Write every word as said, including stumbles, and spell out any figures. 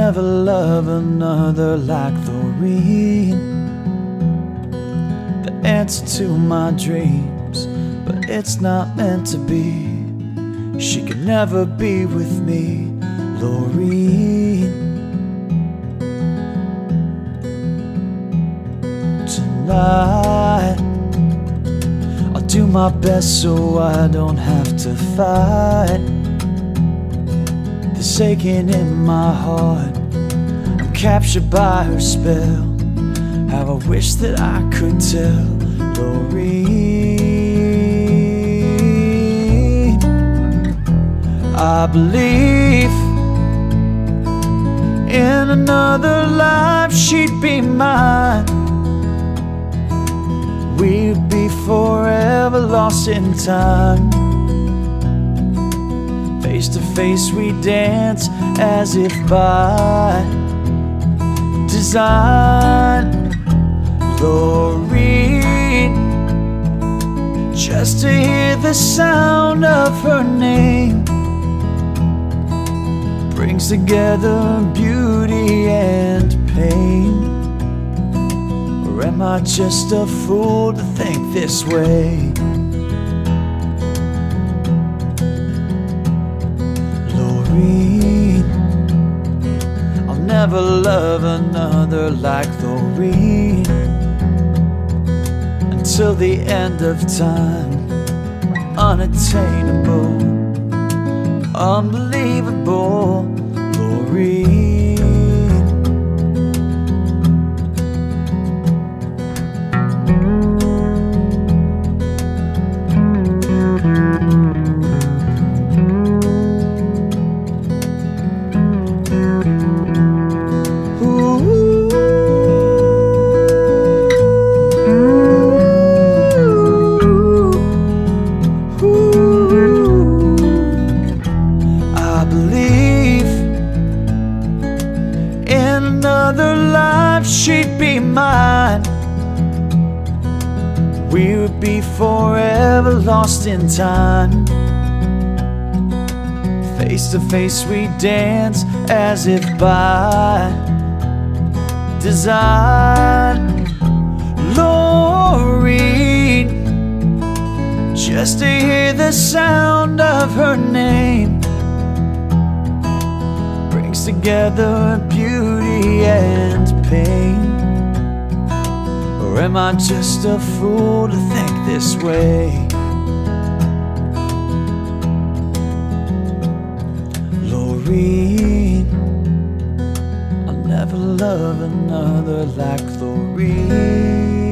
never love another like Loreen, the answer to my dreams, but it's not meant to be. She can never be with me, Loreen. Tonight I'll do my best so I don't have to fight this aching in my heart. I'm captured by her spell. How I wish that I could tell Loreen. I believe in another life she'd be mine. We'd be forever lost in time. Face to face we dance as if by design, Loreen. Just to hear the sound of her name brings together beauty and pain. Or am I just a fool to think this way? Loreen, I'll never love another like Loreen until the end of time. Unattainable, unbelievable, Loreen. Another life she'd be mine. We would be forever lost in time. Face to face we dance as if by design, Loreen. Just to hear the sound of her name brings together beauty and pain. Or am I just a fool to think this way? Loreen, I'll never love another like Loreen.